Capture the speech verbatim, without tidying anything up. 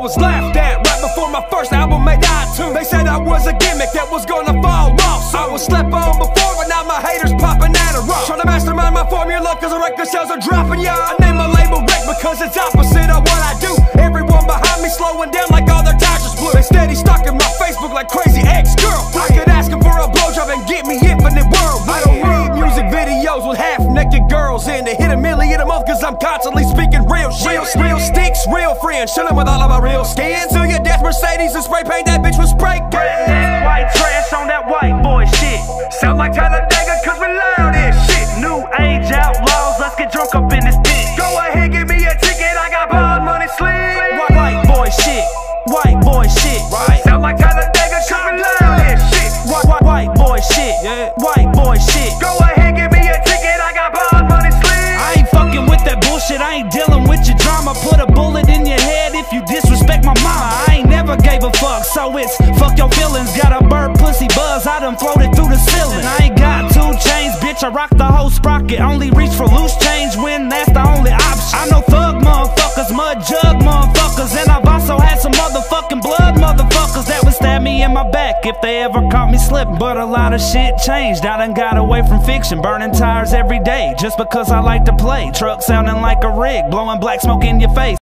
was laughed at right before my first album made iTunes. They said I was a gimmick that was gonna fall off. So I was slept on before, but now my haters popping at a rock. Trying to mastermind my formula cause the record sales are dropping, yeah. I name my label Wreck because it's opposite of what I do. Everyone behind me slowing down like all their tires just blew. They steady stalking my Facebook like crazy ex-girlfriend. I could ask them for a blowjob and get me infinite world. I don't need music videos with half-naked girls in to hit a million a month cause I'm constantly speaking real shit. Real, real sticks, real friends, chilling with all of my real skins. To your death Mercedes and spray paint that bitch with spray can. Redneck white trash on that white boy shit. Sound like Talladega cause we loud as shit. New age outlaws, let's get drunk up in this bitch. Go ahead, give me a ticket, I got blood money slim. White, white boy shit, white boy shit, right? Sound like Talladega cause we loud as shit. White, white, white boy shit, yeah. White boy shit. Go ahead, give me a ticket, I got blood money slim. I ain't fucking with that bullshit, I ain't dealing with your drama. Put a bullet in your head if you disrespect my mama. I ain't never gave a fuck, so it's fuck your feelings. Got a bird pussy buzz, I done floated through the ceiling. I ain't got two chains, bitch, I rock the whole sprocket. Only reach for loose change when that's the only option. I know thug motherfuckers, mud jug motherfuckers, and I've also had some motherfucking blood motherfuckers that would stab me in my back if they ever caught me slipping. But a lot of shit changed, I done got away from fiction. Burning tires every day, just because I like to play. Truck sounding like a rig, blowing black smoke in your face.